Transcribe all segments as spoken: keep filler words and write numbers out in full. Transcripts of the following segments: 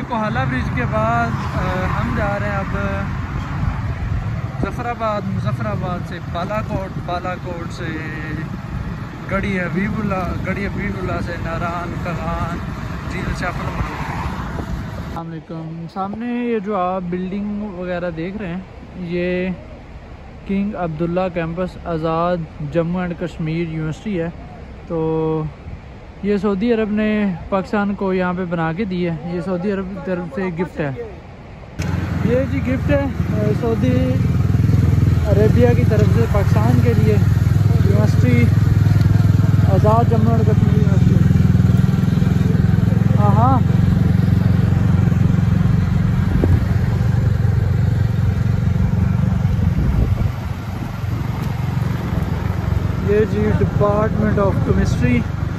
ये कोहाला ब्रिज के बाद आ, हम जा रहे हैं अब मुजफ्फराबाद, मुजफ्फराबाद से बालाकोट, बालाकोट से गड़ी हबीबुल्ला, गड़ी हबीबुल्ला से नारान, कगान, झील शाफर। अस्सलामुअलैकुम। सामने ये जो आप बिल्डिंग वगैरह देख रहे हैं ये King Abdullah campus Azad Jammu and Kashmir university है। तो ये सऊदी अरब ने पाकिस्तान को यहाँ पे बना के दी है। ये सऊदी अरब की तरफ से गिफ्ट है। ये जी गिफ्ट है सऊदी अरेबिया की तरफ से पाकिस्तान के लिए university Azad Jammu and Kashmir university. हाँ हाँ ये जी डिपार्टमेंट ऑफ केमिस्ट्री।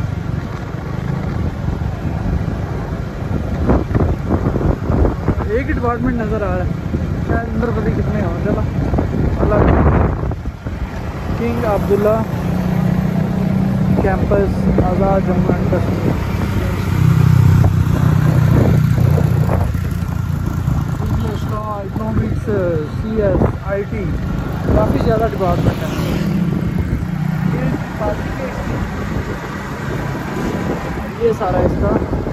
एक ही डिपार्टमेंट नज़र आ रहा है, शायद अंदर पता कितने हो। चला अलग King Abdullah campus Azad Jammu and Kashmir. Economics, C S, I T, काफ़ी ज़्यादा डिपार्टमेंट है। ये सारा इसका